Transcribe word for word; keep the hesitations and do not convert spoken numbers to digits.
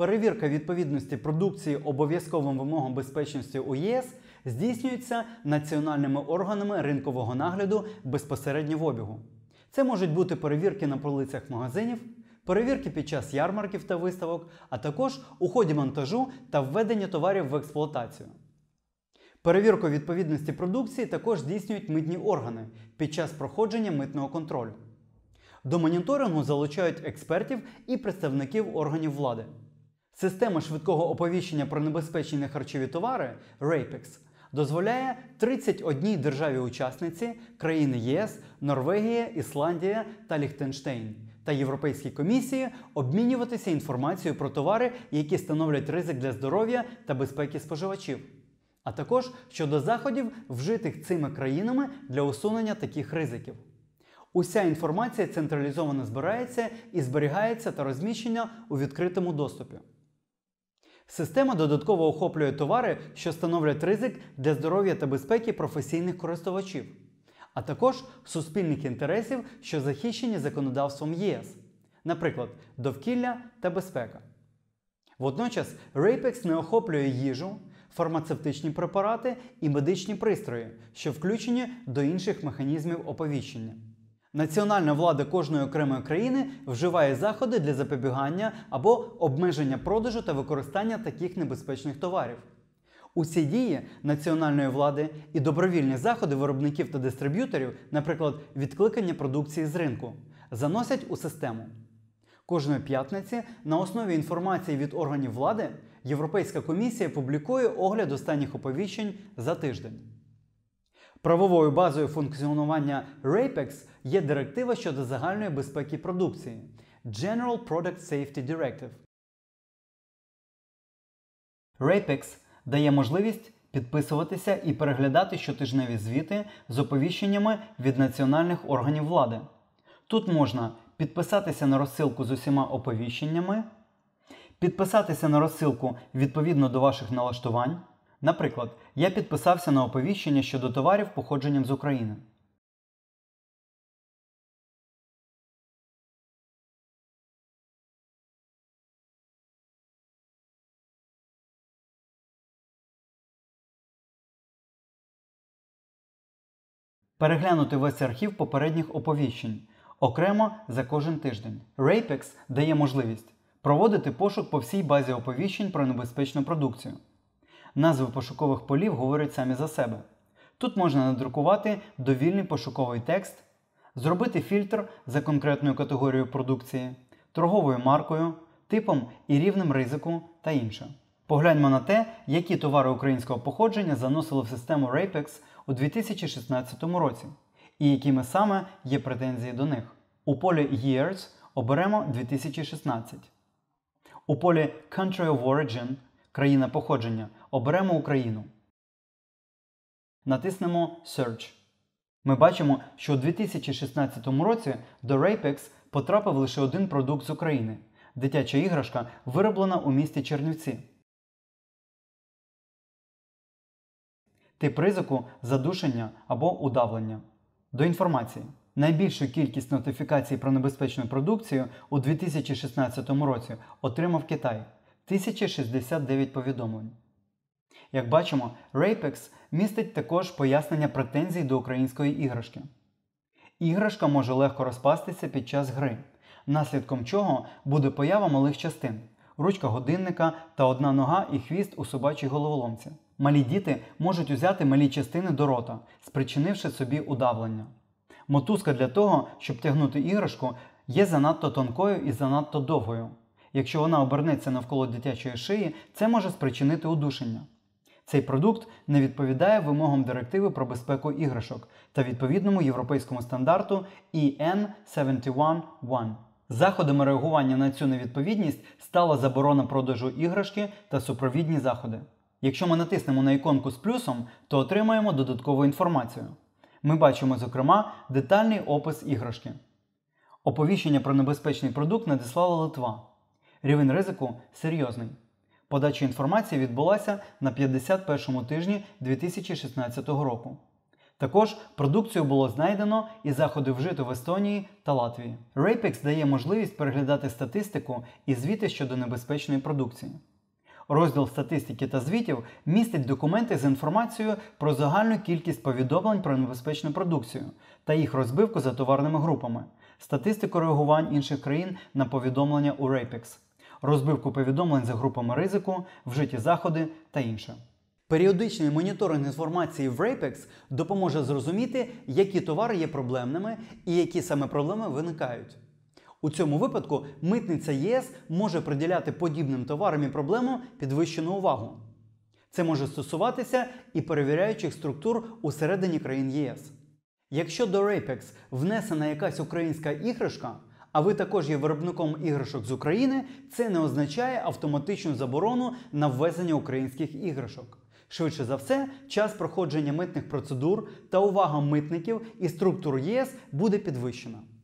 перевірка відповідності продукції обов'язковим вимогам безпечності у ЄС здійснюється національними органами ринкового нагляду безпосередньо в обігу. Це можуть бути перевірки на полицях магазинів, перевірки під час ярмарків та виставок, а також у ході монтажу та введення товарів в експлуатацію. Перевірку відповідності продукції також здійснюють митні органи під час проходження митного контролю. До моніторингу залучають експертів і представників органів влади. Система швидкого оповіщення про небезпечні нехарчові товари рейпекс дозволяє тридцятій одній державі-учасниці країни ЄС, Норвегія, Ісландія та Ліхтенштейн та Європейській комісії обмінюватися інформацією про товари, які становлять ризик для здоров'я та безпеки споживачів, а також щодо заходів, вжитих цими країнами для усунення таких ризиків. Уся інформація централізовано збирається і зберігається та розміщена у відкритому доступі. Система додатково охоплює товари, що становлять ризик для здоров'я та безпеки професійних користувачів, а також суспільних інтересів, що захищені законодавством ЄС, наприклад, довкілля та безпека. Водночас рейпекс не охоплює їжу, фармацевтичні препарати і медичні пристрої, що включені до інших механізмів оповіщення. Національна влада кожної окремої країни вживає заходи для запобігання або обмеження продажу та використання таких небезпечних товарів. Усі дії національної влади і добровільні заходи виробників та дистриб'юторів, наприклад, відкликання продукції з ринку, заносять у систему. Кожної п'ятниці на основі інформації від органів влади Європейська комісія публікує огляд останніх оповіщень за тиждень. Правовою базою функціонування рейпекс є директива щодо загальної безпеки продукції General Product Safety Directive. рейпекс дає можливість підписуватися і переглядати щотижневі звіти з оповіщеннями від національних органів влади. Тут можна підписатися на розсилку з усіма оповіщеннями, підписатися на розсилку відповідно до ваших налаштувань. Наприклад, я підписався на оповіщення щодо товарів походженням з України. Переглянути весь архів попередніх оповіщень, окремо за кожен тиждень. рейпекс дає можливість проводити пошук по всій базі оповіщень про небезпечну продукцію. Назви пошукових полів говорять самі за себе. Тут можна надрукувати довільний пошуковий текст, зробити фільтр за конкретною категорією продукції, торговою маркою, типом і рівнем ризику та інше. Погляньмо на те, які товари українського походження заносили в систему рейпекс у дві тисячі шістнадцятому році і якими саме є претензії до них. У полі Years оберемо дві тисячі шістнадцять. У полі Country of Origin – країна походження оберемо Україну. Натиснемо Search. Ми бачимо, що у дві тисячі шістнадцятому році до рейпекс потрапив лише один продукт з України – дитяча іграшка, вироблена у місті Чернівці. Тип ризику – задушення або удавлення. До інформації. Найбільшу кількість нотифікацій про небезпечну продукцію у дві тисячі шістнадцятому році отримав Китай – тисяча шістдесят дев'ять повідомлень. Як бачимо, рейпекс містить також пояснення претензій до української іграшки. Іграшка може легко розпастися під час гри, наслідком чого буде поява малих частин – ручка годинника та одна нога і хвіст у собачій головоломці. Малі діти можуть узяти малі частини до рота, спричинивши собі удавлення. Мотузка для того, щоб тягнути іграшку, є занадто тонкою і занадто довгою. Якщо вона обернеться навколо дитячої шиї, це може спричинити удушення. Цей продукт не відповідає вимогам директиви про безпеку іграшок та відповідному європейському стандарту і ен сім один один. Заходами реагування на цю невідповідність стала заборона продажу іграшки та супровідні заходи. Якщо ми натиснемо на іконку з плюсом, то отримаємо додаткову інформацію. Ми бачимо, зокрема, детальний опис іграшки. Оповіщення про небезпечний продукт надіслала Литва. Рівень ризику серйозний. Подача інформації відбулася на п'ятдесят першому тижні дві тисячі шістнадцятого року. Також продукцію було знайдено і заходи вжито в Естонії та Латвії. RAPEX дає можливість переглядати статистику і звіти щодо небезпечної продукції. Розділ статистики та звітів містить документи з інформацією про загальну кількість повідомлень про небезпечну продукцію та їх розбивку за товарними групами, статистику реагувань інших країн на повідомлення у RAPEX, розбивку повідомлень за групами ризику, вжиті заходи та інше. Періодичний моніторинг інформації в RAPEX допоможе зрозуміти, які товари є проблемними і які саме проблеми виникають. У цьому випадку митниця ЄС може приділяти подібним товарам і проблемам підвищену увагу. Це може стосуватися і перевіряючих структур усередині країн ЄС. Якщо до RAPEX внесена якась українська іграшка, а ви також є виробником іграшок з України, це не означає автоматичну заборону на ввезення українських іграшок. Швидше за все, час проходження митних процедур та увага митників і структур ЄС буде підвищена.